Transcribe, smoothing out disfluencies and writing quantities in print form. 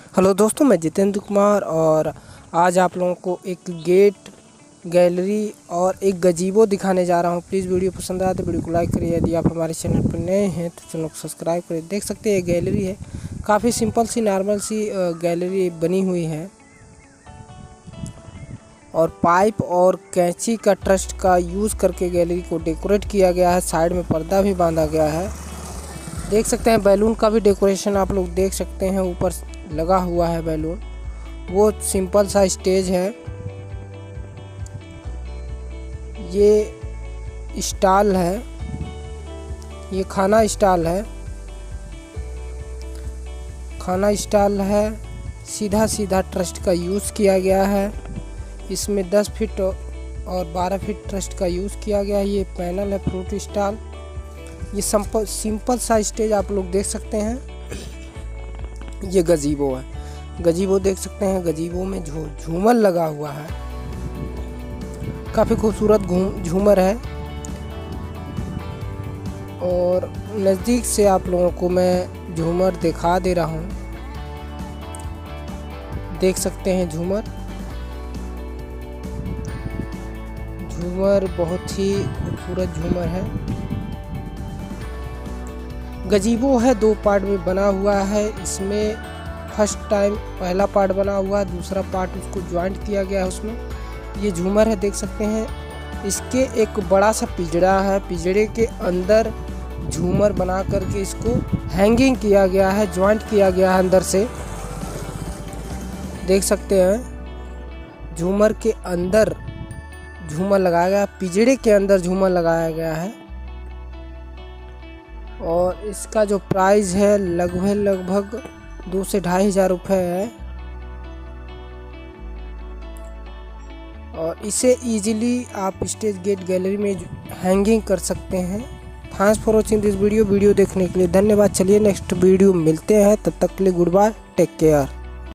Hello दोस्तों, मैं जितेंद्र कुमार और आज आप लोगों को एक गेट गैलरी और एक गजीबो दिखाने जा रहा हूं। प्लीज़ वीडियो पसंद आए तो वीडियो को लाइक करिए। यदि आप हमारे चैनल पर नए हैं तो चैनल को सब्सक्राइब करिए। देख सकते हैं ये गैलरी है, काफ़ी सिंपल सी नॉर्मल सी गैलरी बनी हुई है और पाइप और कैंची का ट्रस्ट का यूज़ करके गैलरी को डेकोरेट किया गया है। साइड में पर्दा भी बांधा गया है। देख सकते हैं बैलून का भी डेकोरेशन आप लोग देख सकते हैं, ऊपर लगा हुआ है बैलून। वो सिंपल सा स्टेज है। ये स्टॉल है, ये खाना स्टॉल है। सीधा सीधा ट्रस्ट का यूज़ किया गया है। इसमें 10 फीट और 12 फीट ट्रस्ट का यूज़ किया गया है। ये पैनल है फ्रूट स्टॉल। ये सिंपल सा स्टेज आप लोग देख सकते हैं। ये गजीबो है, गजीबो देख सकते हैं। गजीबो में झूमर लगा हुआ है, काफ़ी खूबसूरत झूमर है। और नज़दीक से आप लोगों को मैं झूमर दिखा दे रहा हूँ। देख सकते हैं झूमर बहुत ही खूबसूरत झूमर है। गजीबो है, 2 पार्ट में बना हुआ है। इसमें फर्स्ट टाइम पहला पार्ट बना हुआ है, दूसरा पार्ट उसको ज्वाइंट किया गया है। उसमें ये झूमर है, देख सकते हैं। इसके एक बड़ा सा पिंजड़ा है, पिंजड़े के अंदर झूमर बना करके इसको हैंगिंग किया गया है, ज्वाइंट किया गया है अंदर से। देख सकते हैं झूमर के अंदर झूमर लगाया गया, पिंजड़े के अंदर झूमर लगाया गया है। और इसका जो प्राइस है लगभग 2 से 2,500 रुपये है। और इसे इजीली आप स्टेज गेट गैलरी में हैंगिंग कर सकते हैं। Thanks for watching this video देखने के लिए धन्यवाद। चलिए नेक्स्ट वीडियो मिलते हैं, तब तक के लिए गुड बाय, टेक केयर।